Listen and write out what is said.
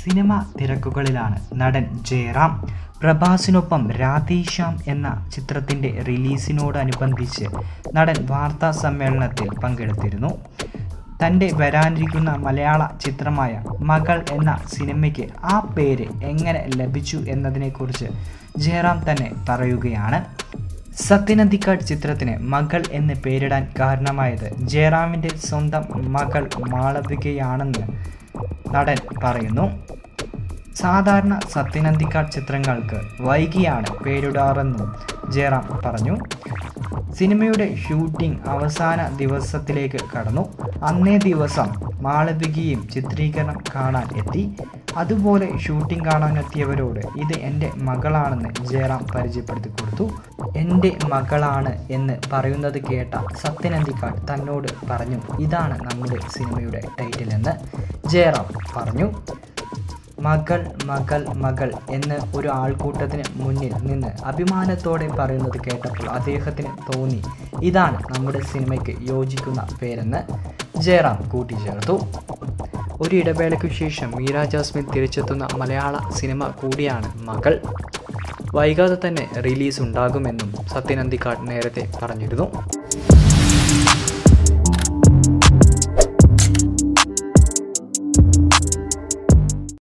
Cinema തിരക്കുകളിലാണ് നടൻ ജയറാം. പ്രഭാസിനൊപ്പം രാധേശ്യാം എന്ന ചിത്രത്തിൻ്റെ റിലീസിനോടനുബന്ധിച്ച് നടൻ വാർത്താ സമ്മേളനത്തിൽ പങ്കെടുത്തിരുന്നു. തൻ്റെ വരാനിരിക്കുന്ന മലയാള ചിത്രമായ മകൾ എന്ന സിനിമയ്ക്ക് ആ പേര് എങ്ങനെ ലഭിച്ചു എന്നതിനെക്കുറിച്ച് ജയറാം തന്നെ പറയുകയാണ്. സത്യനന്ദിക്കാട് ചിത്രത്തിന് മകൾ എന്ന് പേരിടാൻ കാരണമായത് ജയറാമിൻ്റെ സ്വന്തം മകൾ മാളവികയാണെന്ന് നടൻ പറയുന്നു. സാധാരണ സത്യനന്ദിക്കാട് ചിത്രങ്ങൾക്ക് വൈകിയാണ് പേരിടാറെന്നും ജയറാം പറഞ്ഞു. സിനിമയുടെ ഷൂട്ടിംഗ് അവസാന ദിവസത്തിലേക്ക് കടന്നു. അന്നേ ദിവസം മാളവികയും ചിത്രീകരണം കാണാൻ എത്തി. അതുപോലെ ഷൂട്ടിംഗ് കാണാനെത്തിയവരോട് ഇത് എൻ്റെ മകളാണെന്ന് ജയറാം പരിചയപ്പെടുത്തി കൊടുത്തു. എൻ്റെ മകളാണ് എന്ന് പറയുന്നത് കേട്ട സത്യനന്ദിക്കാട് തന്നോട് പറഞ്ഞു, ഇതാണ് നമ്മുടെ സിനിമയുടെ ടൈറ്റിൽ എന്ന് ജയറാം പറഞ്ഞു. മകൾ മകൾ മകൾ എന്ന് ഒരു ആൾക്കൂട്ടത്തിന് മുന്നിൽ നിന്ന് അഭിമാനത്തോടെ പറയുന്നത് കേട്ടപ്പോൾ അദ്ദേഹത്തിന് തോന്നി, ഇതാണ് നമ്മുടെ സിനിമയ്ക്ക് യോജിക്കുന്ന പേരെന്ന് ജയറാം കൂട്ടിച്ചേർത്തു. ഒരു ഇടവേളയ്ക്കു ശേഷം മീര ജാസ്മിൻ തിരിച്ചെത്തുന്ന മലയാള സിനിമ കൂടിയാണ് മകൾ. വൈകാതെ തന്നെ റിലീസ് ഉണ്ടാകുമെന്നും സത്യനന്ദിക്കാട് നേരത്തെ പറഞ്ഞിരുന്നു.